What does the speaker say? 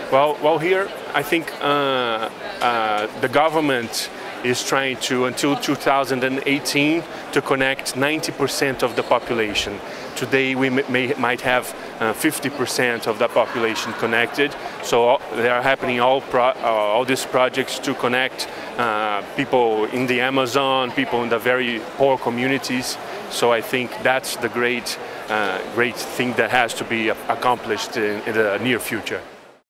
Well, here I think the government is trying to, until 2018, to connect 90% of the population. Today we might have 50% of the population connected. So there are happening all these projects to connect people in the Amazon, people in the very poor communities. So I think that's the great thing that has to be accomplished in the near future.